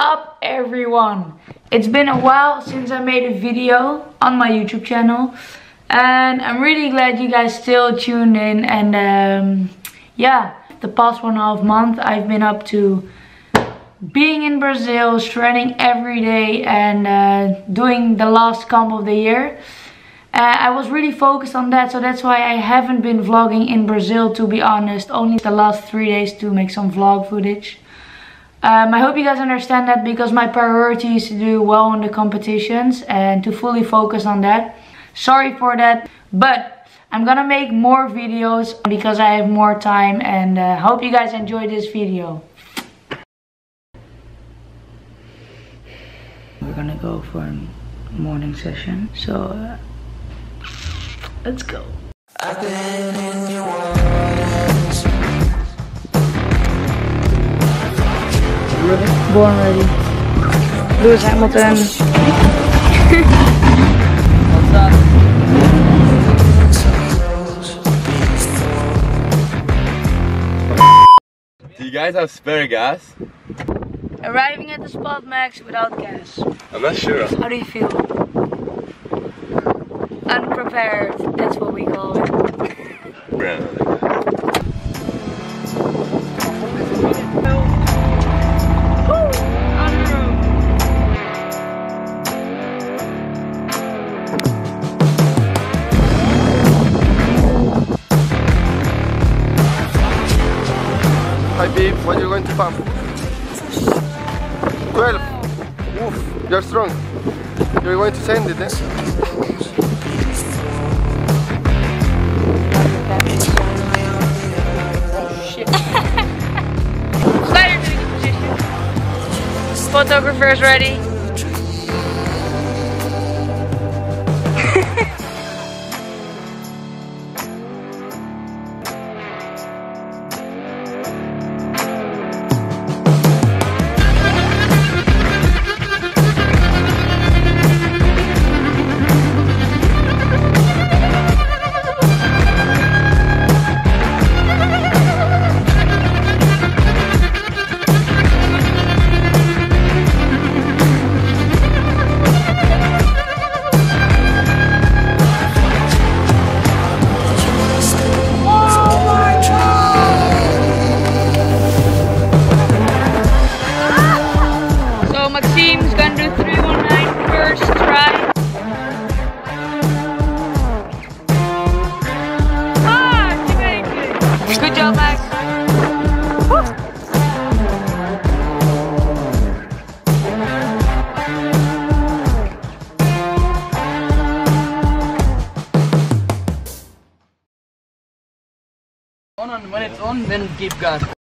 up, everyone? It's been a while since I made a video on my YouTube channel, and I'm really glad you guys still tuned in. And yeah, the past 1.5 months I've been up to being in Brazil, training every day, and doing the last camp of the year. I was really focused on that, so that's why I haven't been vlogging in Brazil, to be honest. Only the last 3 days to make some vlog footage. I hope you guys understand that, because my priority is to do well in the competitions and to fully focus on that. Sorry for that, but I'm gonna make more videos because I have more time, and hope you guys enjoy this video. We're gonna go for a morning session, so let's go. I've been in your waters. Born ready. Lewis Hamilton. What's up? Do you guys have spare gas? Arriving at the spot, Max, without gas. I'm not sure. How do you feel? Unprepared, that's what we call it. Hi babe, what are you going to pump? 12. Oof, you're strong. You're going to send it, eh? Slider to the position. Photographer is ready. Maxime's gonna do 319 first try. Ah, you made it. Good job, Max. Woo. When it's on, then keep gas.